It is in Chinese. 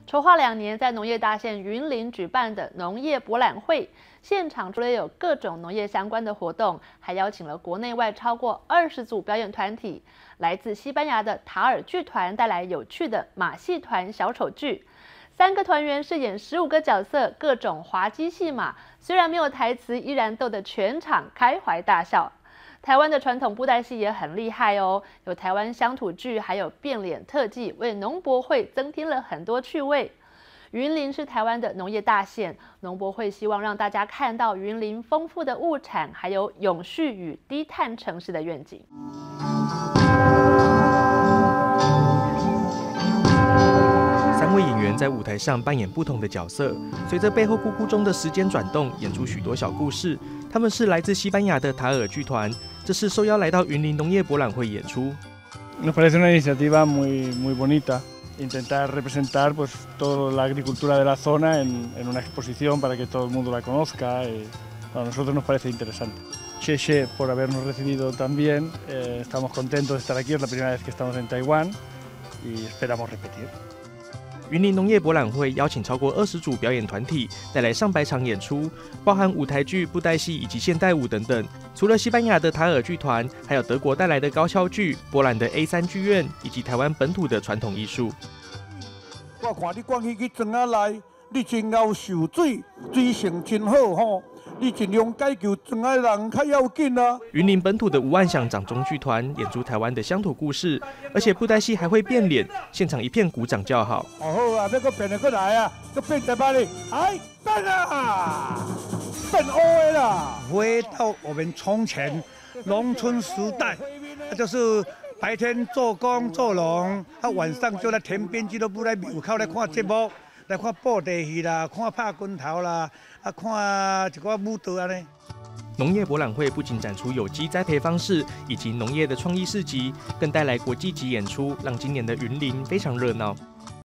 筹划2年，在农业大县云林举办的农业博览会，现场除了有各种农业相关的活动，还邀请了国内外超过20组表演团体。来自西班牙的塔尔剧团带来有趣的马戏团小丑剧，3个团员饰演15个角色，各种滑稽戏码，虽然没有台词，依然逗得全场开怀大笑。台湾的传统布袋戏也很厉害哦，有台湾乡土剧，还有变脸特技，为农博会增添了很多趣味。云林是台湾的农业大县，农博会希望让大家看到云林丰富的物产，还有永续与低碳城市的愿景。 3位演员在舞台上扮演不同的角色，随着背后咕咕钟的时间转动，演出许多小故事。他们是来自西班牙的塔尔剧团，这次受邀来到云林农业博览会演出。 Nos parece una iniciativa muy bonita, intentar representar pues toda la agricultura de la zona en una exposición para que todo el mundo la conozca. A nosotros nos parece interesante. Cheche por habernos recibido también. Estamos contentos de estar aquí, es la primera vez que estamos en Taiwán y esperamos repetir. 云林农业博览会邀请超过20组表演团体，带来上百场演出，包含舞台剧、布袋戏以及现代舞等等。除了西班牙的塔尔剧团，还有德国带来的高跷剧、波兰的 A3 剧院，以及台湾本土的传统艺术。 我看你赶去庄仔内，你真够受水，水性真好吼。你尽量解救庄仔人较要紧啊！ 云林本土的吴万祥掌中剧团演出台湾的乡土故事，而且布袋戏还会变脸，现场一片鼓掌叫好。 好啊，要搁变得过来啊，搁变台湾哩，哎，变啊，变乌的啦！ 回到我们从前农村时代，就是白天做工做农，晚上就在田边俱乐部来庙口来看节目。来看布袋戏啦，看拍拳头啦，看一个舞蹈安尼。 农业博览会不仅展出有机栽培方式以及农业的创意市集，更带来国际级演出，让今年的云林非常热闹。